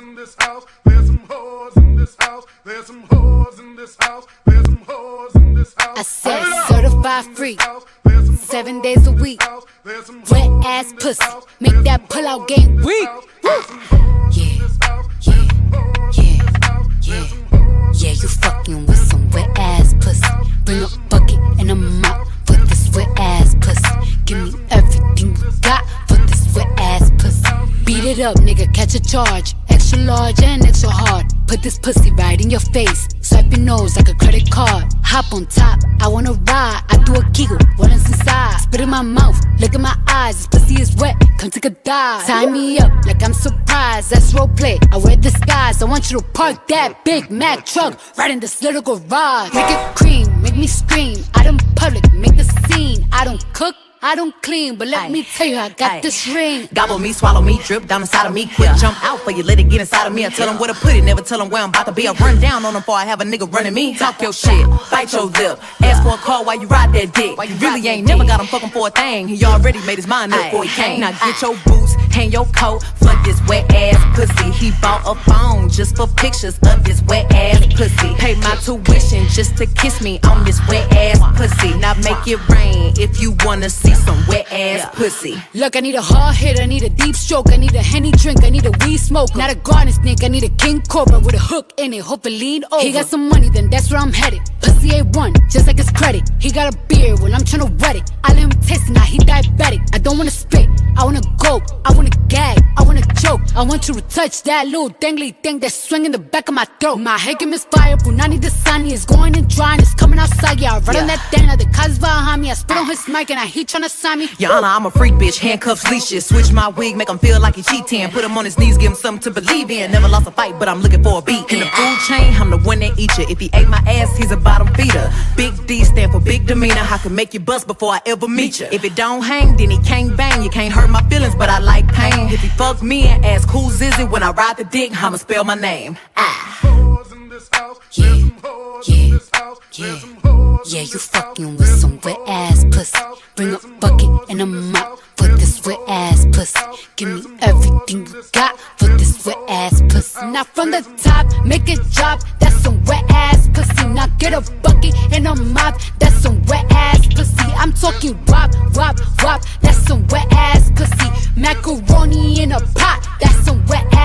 in this house. There's some whores in this house. There's some whores in this house. There's some whores in this house. I said certified freak, 7 days a week. Wet ass pussy, make that pull out game weak. Yeah, you fucking with some wet ass pussy. Bring a bucket and a mop for this wet ass pussy. Give me everything you got for this wet ass pussy. Beat it up, nigga, catch a charge. Extra large and extra hard. Put this pussy right in your face. Swipe your nose like a credit card. Hop on top, I wanna ride. I do a giggle, what is inside? Spit in my mouth, look in my eyes. This pussy is wet, come take a dive. Tie me up like I'm surprised, that's roleplay. I wear disguise, I want you to park that Big Mac truck right in this little garage. Make it cream, make me scream. Out in public, make the scene. I don't cook, I don't clean, but let me tell you, I got this ring. Gobble me, swallow me, drip down inside of me. Quick jump out for you, let it get inside of me. I tell them where to put it, never tell them where I'm about to be. I run down on them before I have a nigga running me. Talk your shit, bite your lip. Ask for a call while you ride that dick. You really ain't never got him fucking for a thing. He already made his mind up before he came. Now get your boots, hang your coat for this wet ass pussy. He bought a phone just for pictures of this wet ass pussy. Pay my tuition just to kiss me on this wet ass pussy. Now make it rain if you wanna see some wet ass pussy. Look, I need a hard hit, I need a deep stroke, I need a Henny drink, I need a weed smoke. Not a garden snake, I need a king cobra with a hook in it, hope it lean over. He got some money, then that's where I'm headed. Pussy A1, just like his credit. He got a beard, well I'm tryna wet it. I let him taste it, now he diabetic. I don't wanna spit, I wanna go, I wanna gag, I wanna choke. I want you to touch that little dangly thing that's swinging the back of my throat. My head can misfire, Punani the sunny is going and drying, it's coming outside. Yeah, I run on that thing, now the cuz behind me. I spit on his mic and I he tryna sign me. Your Honor, I'm a freak bitch, handcuffs, leashes. Switch my wig, make him feel like he cheating. Put him on his knees, give him something to believe in. Never lost a fight, but I'm looking for a beat. In the food chain, I'm the one that eat you. If he ate my ass, he's a bottom feeder. Big D stand for big demeanor. I can make you bust before I ever meet you. If it don't hang, then he can't bang. You can't hurt my feelings, but I like pain. If he fuck me and ask who's is it when I ride the dick, I'ma spell my name. Yeah, you fucking with some wet ass pussy. Bring a bucket and a mop for this wet ass pussy. Give me everything you got for this wet ass pussy. Now from the top, make it drop, that's some wet ass pussy. Now get a bucket and a mop, that's some wet ass pussy. I'm talking wop, wop, wop, that's some wet ass pussy. Macaroni in a pot, that's some wet ass